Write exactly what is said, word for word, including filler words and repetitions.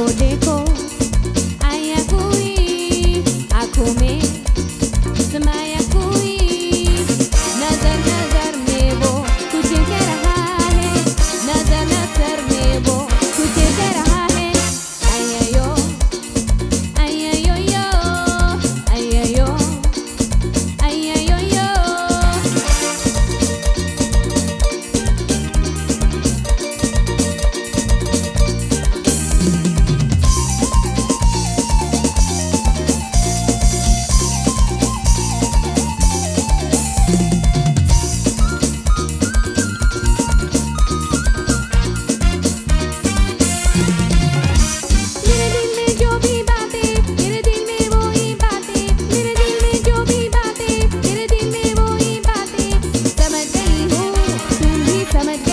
देखो आया कोई आंखों में समाया कोई नजर नजर में वो कुछ कह रहा है नजर नजर में वो कुछ कह रहा है आया यो आया यो यो आया यो आया यो यो समझ